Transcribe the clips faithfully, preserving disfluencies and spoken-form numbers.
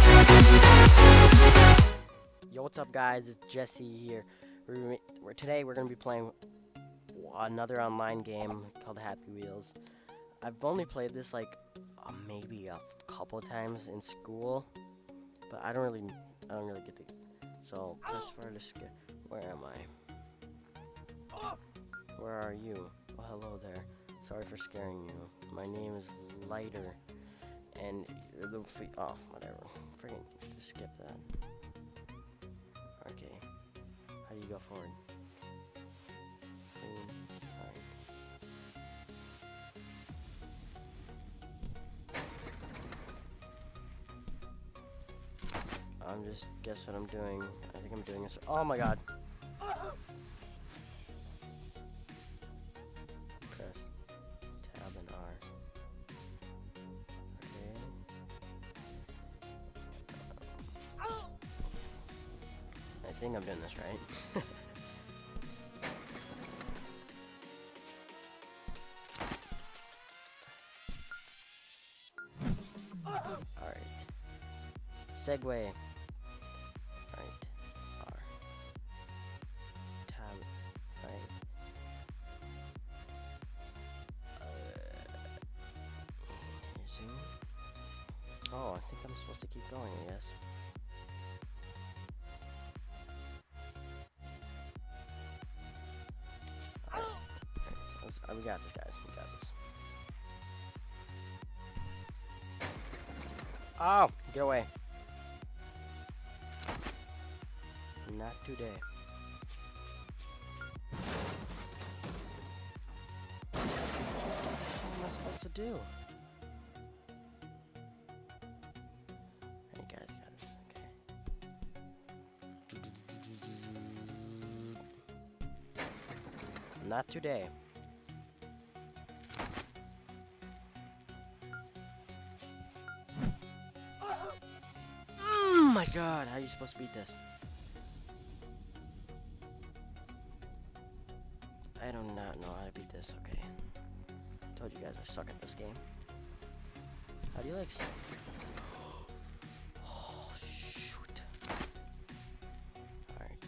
Yo, what's up, guys? It's Jesse here. We're, we're today we're gonna be playing another online game called Happy Wheels. I've only played this like uh, maybe a couple times in school, but I don't really, I don't really get the. So press for to skip. Where am I? Where are you? Oh, hello there. Sorry for scaring you. My name is Lighter, and the oh whatever. Freaking just skip that. Okay. How do you go forward? Boom. Alright. I'm just guess what I'm doing. I think I'm doing this. Oh my god. Press tab and R. Okay. I think I'm doing this right. Alright. Segway. Right. R. Tab. Right. Uh, zoom. Oh, I think I'm supposed to keep going, I guess. Uh, we got this, guys. We got this. Oh, get away. Not today. What am I supposed to do? Hey, guys, got this. Okay. Not today. Oh my god, how are you supposed to beat this? I do not know how to beat this, okay. Told you guys I suck at this game. How do you like s- Oh shoot. Alright.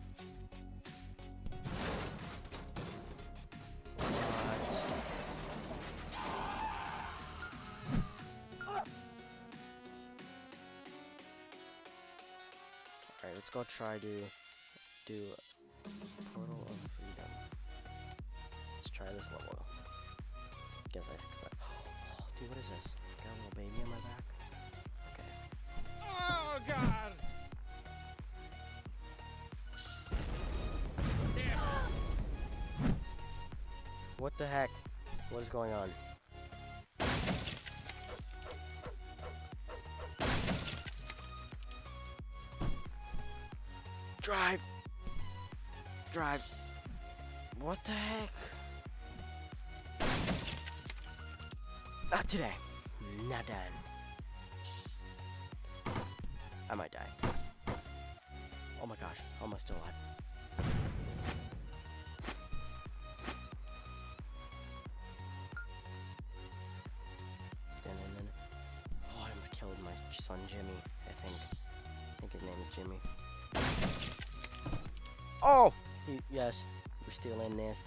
What? Alright, let's go try to do Portal of Freedom. Let's try this level. Guess I, cause I oh, dude, what is this? Got a little baby on my back? Okay. Oh god! Damn. What the heck? What is going on? Drive! Drive! What the heck? Not today. Not done. I might die. Oh my gosh, how am I still alive? Oh, I almost killed my son Jimmy, I think. I think his name is Jimmy. Oh! He, yes, we're still in this.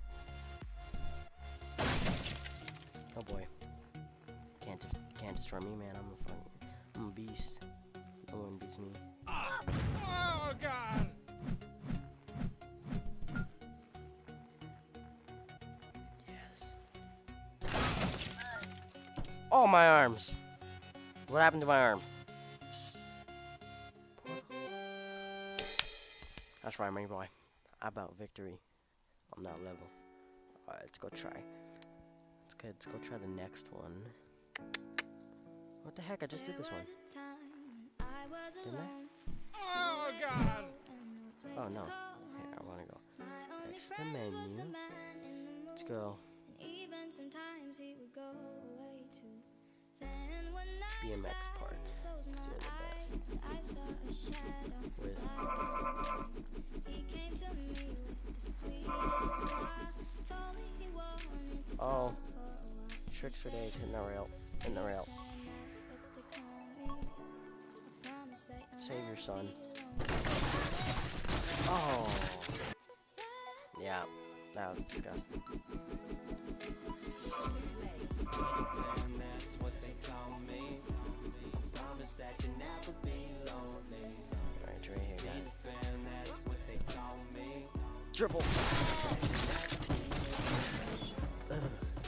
Oh boy. Can't can't destroy me, man. I'm a fucking, I'm a beast. No one beats me. Oh god! Yes. Oh, my arms. What happened to my arm? That's right, my boy. How about victory on that level? Alright, let's go try. Let's go, let's go try the next one. What the heck? I just did this one. Didn't I? Oh god! Oh no. Here, I wanna go. Extra menu. Let's go. B M X Park. It's the best. With oh, tricks for days in the rail. In the rail. your son. Oh. Yeah, that was disgusting. Alright, right here, guys. Dribble! Ugh.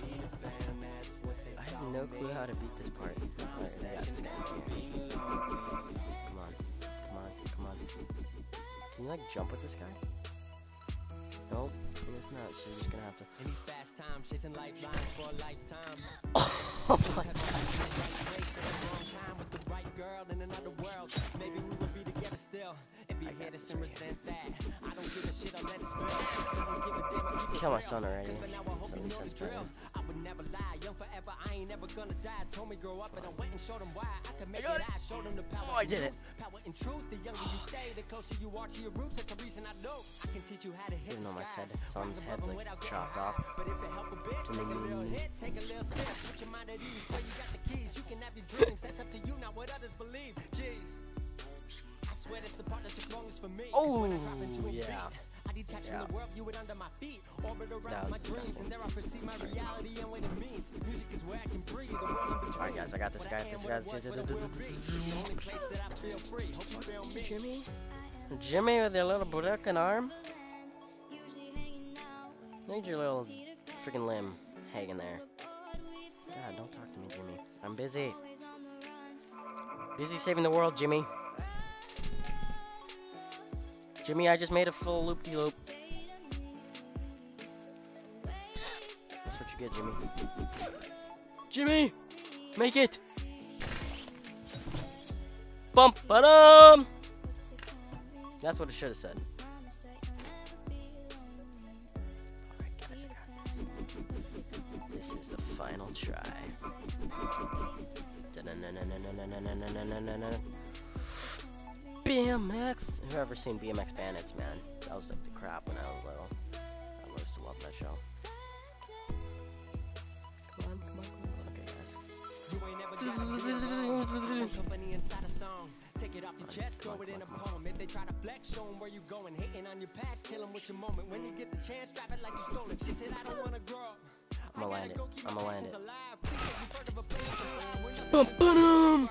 I have no clue how to beat this part. Alright, I got this guy here. Come on. Come on. Come on. Can you, like, jump with this guy? Nope. I guess not, so you're just gonna have to... In these fast times, chasing lifelines for a lifetime. Oh my god. With the right girl in another world. Maybe we would be together still. If you hate us and resent that, I don't give a shit, I'll let it spill. I don't give a damn if you Kill my son already. but now I hope you know the drill. I would never lie, young forever, I ain't never gonna die. Told me grow up and I went and showed them why I could make it. I showed them the power. Oh, I did it. Power and truth, the younger you stay, the closer you are to your roots. That's the reason I know I can teach you how to hit Even the though my skies. head, son's head's like chopped off. But if it help a bit, take a little hit, take a little sip. Put your mind at ease, where you got the keys. You can have your dreams, that's up to you, not what others believe. Jeez, I swear that's the part that took longest for me. Oh, when I drop into a yeah. beat, I detach Yeah. from the world, you it under my feet. Orbit That around was my dreams, disgusting. and there I perceive my reality and what it means. Music is where I can breathe, the world in between. Alright, guys, I got this What guy. I am, This what I guy's was, what I will be. It's the only place that I feel free. Hope you feel me. Jimmy? Jimmy with your little broken arm? Need your little freaking limb hanging there. God, don't talk to me, Jimmy. I'm busy. Busy saving the world, Jimmy. Jimmy, I just made a full loop-de-loop. That's what you get, Jimmy. Jimmy! Make it! Bump ba-dum! That's what it should have said. Alright, guys, I got this. This is the final try. B M X! Whoever seen B M X Bandits, man? That was like the crap when I was little. I used to love that show. Come on, come on, come on. Okay, guys. You ain't never gotta be alone. Company inside a song. Take it off your chest, throw it in a poem. If they try to flex, show 'em where you going. Hating on your past, kill 'em with your moment. When you get the chance, drive it like you stole it. She said, I don't wanna grow up. I'm gonna land it. I'm gonna land it. Bum, ba-dum!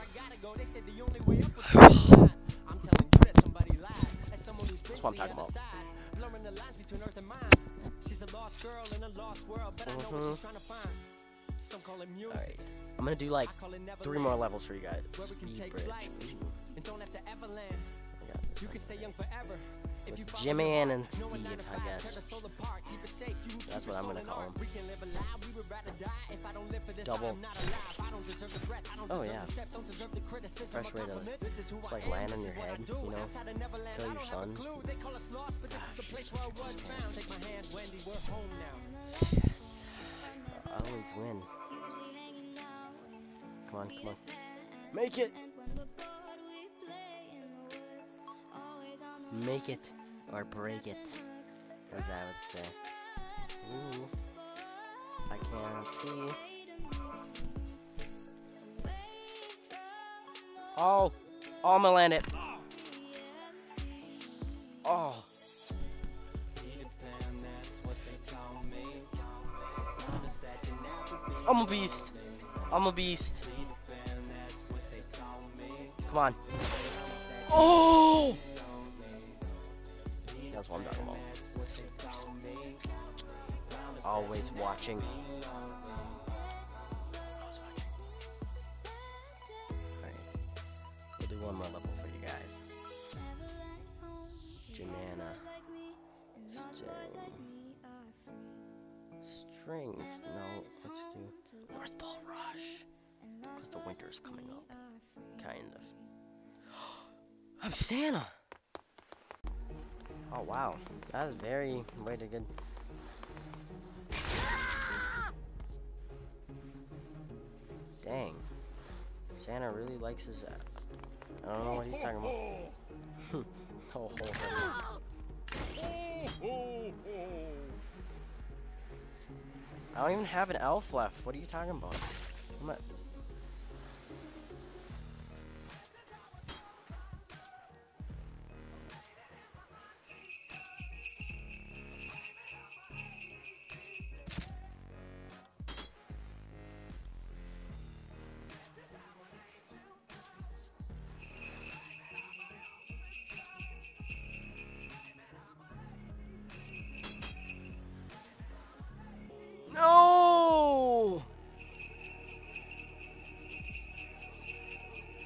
I'm telling you that somebody lied. As someone who's That's what I'm talking about. Blurring the lines between earth and mind. She's a lost girl in a lost world, but I know what she's trying to find. Some call it music. Alright. I'm gonna do like three more levels for you guys. Where we can Speed take bridge. flight Ooh, and don't have to ever land. I got this You one. can stay young forever. If you With follow Jimmy your and heart, Steve, no one nine to I five, guess. turn the soul apart, keep it safe, you keep That's your what I'm soul gonna in call art. him. We can live a lie, we would rather die. If I don't live for this, Double. I'm not alive. I don't deserve the breath, I don't Oh, deserve yeah. the steps, don't deserve the criticism Fresh or way to compliments. This is who just, I like, am, land on this your is what I head, do. you know? Outside of Neverland, Kill I your don't have son. a clue. They call us lost, but this is the place where I was found. Take my hand, Wendy, we're home now. I always win. Come on, come on. Make it! Make it or break it, as I would say. Ooh. I can't see. Oh! Oh, I'm gonna land it. Oh! I'm a beast. I'm a beast. Come on. Oh! That's what I'm talking about. Always watching. Alright. We'll do one more level for you guys. Janana. String. Strings. No, let's do North Pole Rush. Because the winter's coming up. Kind of. I'm Santa! Oh wow, that was very, way too good. Dang. Santa really likes his, uh, I don't know what he's talking about. Oh, ho, ho. I don't even have an elf left. What are you talking about? I'm not...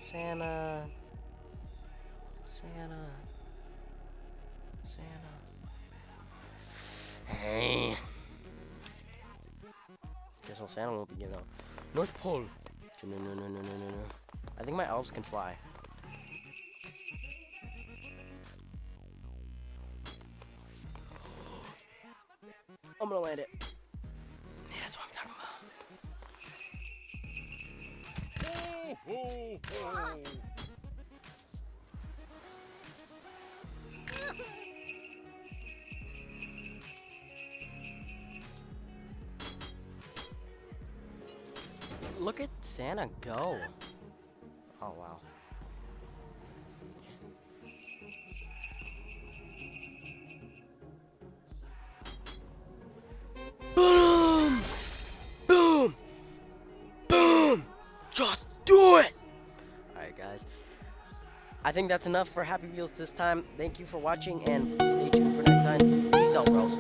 Santa. Santa. Santa. Hey. Guess what? Santa won't be giving up. North Pole. No, no, no, no, no, no, no. I think my elves can fly. I'm gonna land it. Yeah, that's what I'm talking about. Ho, ho, ho. Look at Santa go. Oh, wow. Boom! Boom! Boom! Just do it! Alright, guys. I think that's enough for Happy Wheels this time. Thank you for watching, and stay tuned for next time. Peace out, bros.